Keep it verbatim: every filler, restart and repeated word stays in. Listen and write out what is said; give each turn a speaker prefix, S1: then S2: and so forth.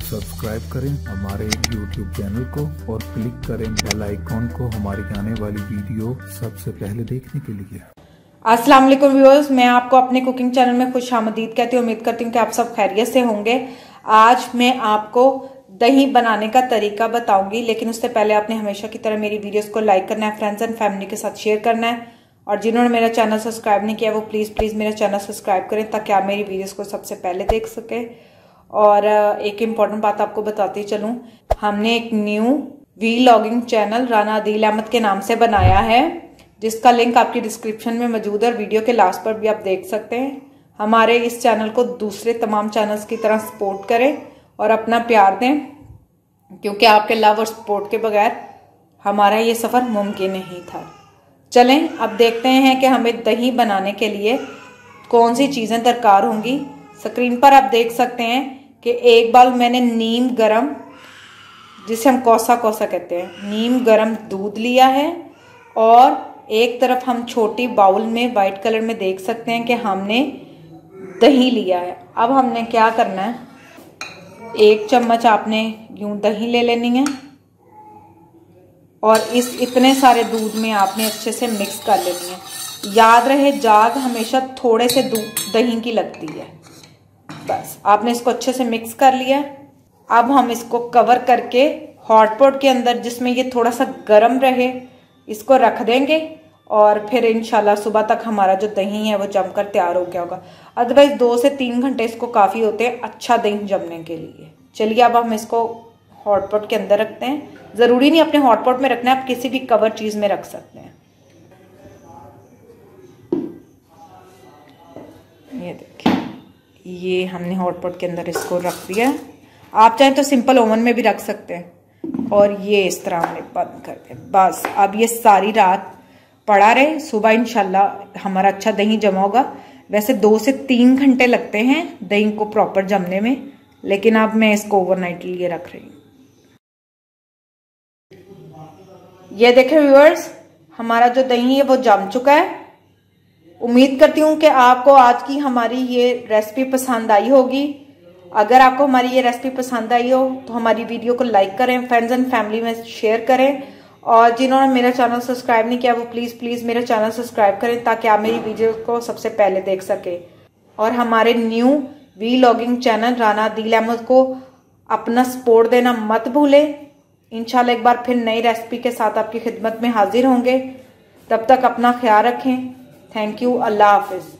S1: Subscribe करें हमारे YouTube channel को और क्लिक करें बेल आइकॉन को हमारी आने वाली वीडियो सबसे पहले देखने के लिए।
S2: अस्सलाम वालेकुम व्यूअर्स, मैं आपको अपने कुकिंग चैनल में खुश आमदीद कहती हूँ। उम्मीद करती हूँ कि आप सब खैरियत से होंगे। आज मैं आपको दही बनाने का तरीका बताऊंगी, लेकिन उससे पहले आपने हमेशा की तरह मेरी वीडियोस को लाइक करना है, फ्रेंड्स एंड फैमिली के साथ शेयर करना है, और जिन्होंने मेरा चैनल सब्सक्राइब नहीं किया वो प्लीज़ प्लीज़ मेरा चैनल सब्सक्राइब करें ताकि आप मेरी वीडियोस को सबसे पहले देख सके। और एक इम्पॉर्टेंट बात आपको बताती चलूँ, हमने एक new vlogging channel Rana Adil Ahmad के नाम से बनाया है, जिसका लिंक आपकी डिस्क्रिप्शन में मौजूद है और वीडियो के लास्ट पर भी आप देख सकते हैं। हमारे इस चैनल को दूसरे तमाम चैनल्स की तरह सपोर्ट करें और अपना प्यार दें, क्योंकि आपके लव और सपोर्ट के बगैर हमारा ये सफ़र मुमकिन नहीं था। चलें अब देखते हैं कि हमें दही बनाने के लिए कौन सी चीज़ें दरकार होंगी। स्क्रीन पर आप देख सकते हैं कि एक बाउल मैंने नीम गरम, जिसे हम कोसा कोसा कहते हैं, नीम गरम दूध लिया है, और एक तरफ हम छोटी बाउल में वाइट कलर में देख सकते हैं कि हमने दही लिया है। अब हमने क्या करना है, एक चम्मच आपने यूं दही ले लेनी है और इस इतने सारे दूध में आपने अच्छे से मिक्स कर लेनी है। याद रहे जाग हमेशा थोड़े से दूध दही की लगती है। बस आपने इसको अच्छे से मिक्स कर लिया। अब हम इसको कवर करके हॉट पॉट के अंदर, जिसमें ये थोड़ा सा गर्म रहे, इसको रख देंगे और फिर इंशाल्लाह सुबह तक हमारा जो दही है वो जमकर तैयार हो गया होगा। अदरवाइज दो से तीन घंटे इसको काफ़ी होते हैं अच्छा दही जमने के लिए। चलिए अब हम इसको हॉट पॉट के अंदर रखते हैं। ज़रूरी नहीं अपने हॉट पॉट में रखना है, आप किसी भी कवर चीज़ में रख सकते हैं। ये देखिए, ये हमने हॉट पॉट के अंदर इसको रख दिया। आप चाहें तो सिंपल ओवन में भी रख सकते हैं। और ये इस तरह हमने बंद कर दिया। बस अब ये सारी रात पड़ा रहे, सुबह इंशाल्लाह हमारा अच्छा दही जमा होगा। वैसे दो से तीन घंटे लगते हैं दही को प्रॉपर जमने में, लेकिन अब मैं इसको ओवरनाइट लिए रख रही हूँ। ये देखें व्यूअर्स, हमारा जो दही है वो जम चुका है। उम्मीद करती हूँ कि आपको आज की हमारी ये रेसिपी पसंद आई होगी। अगर आपको हमारी ये रेसिपी पसंद आई हो तो हमारी वीडियो को लाइक करें, फ्रेंड्स एंड फैमिली में शेयर करें, और जिन्होंने मेरा चैनल सब्सक्राइब नहीं किया वो प्लीज़ प्लीज़ मेरा चैनल सब्सक्राइब करें ताकि आप मेरी वीडियो को सबसे पहले देख सके। और हमारे new vlogging channel Rana Adil Ahmad को अपना सपोर्ट देना मत भूलें। इंशाल्लाह एक बार फिर नई रेसिपी के साथ आपकी खिदमत में हाजिर होंगे। तब तक अपना ख्याल रखें। Thank you. अल्लाह हाफिज।